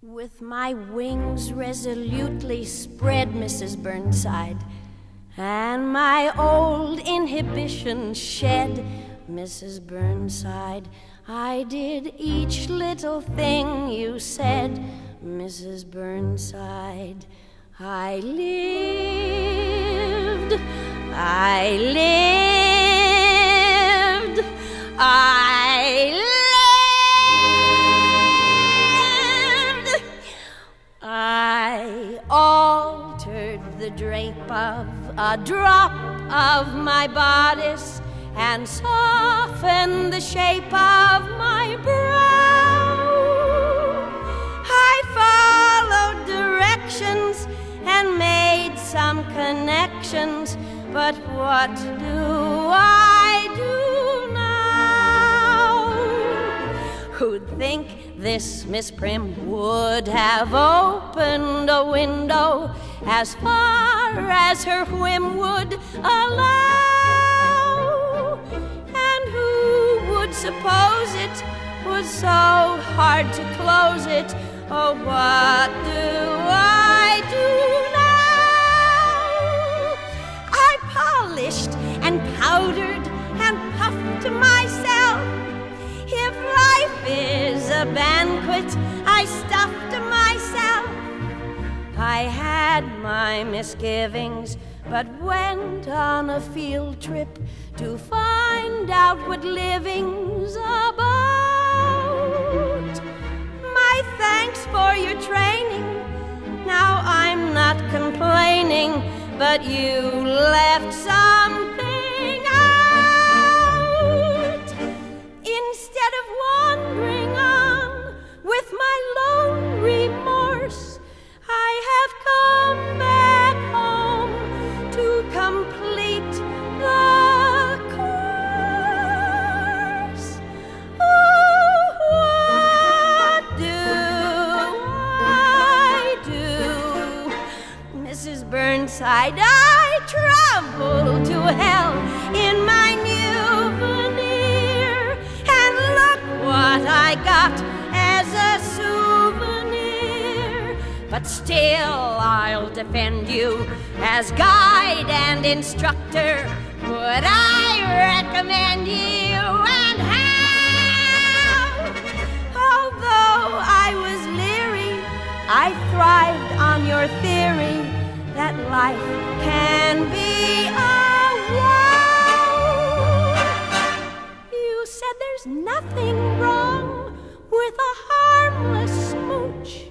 With my wings resolutely spread, Mrs. Burnside, and my old inhibition shed, Mrs. Burnside, I did each little thing you said, Mrs. Burnside. I lived, I lived, I lived. I altered the drape of a drop of my bodice and softened the shape of my brow. I followed directions and made some connections, but what do I do now? Who'd think this Miss Prim would have opened a window as far as her whim would allow? And who would suppose it was so hard to close it? Oh, what do I do now? I polished and powdered and puffed to myself. If life is a banquet, I stuffed to myself. I had my misgivings, but went on a field trip to find out what living's about. My thanks for your training, now I'm not complaining, but you left something out. Instead of wandering on with my lone remorse, I have come back home to complete the course. Oh, what do I do? Mrs. Burnside, I traveled to hell in my new veneer, and look what I got as a souvenir. But still I'll defend you as guide and instructor. Would I recommend you, and how? Although I was leery, I thrived on your theory that life can be a wow. You said there's nothing wrong with a harmless smooch.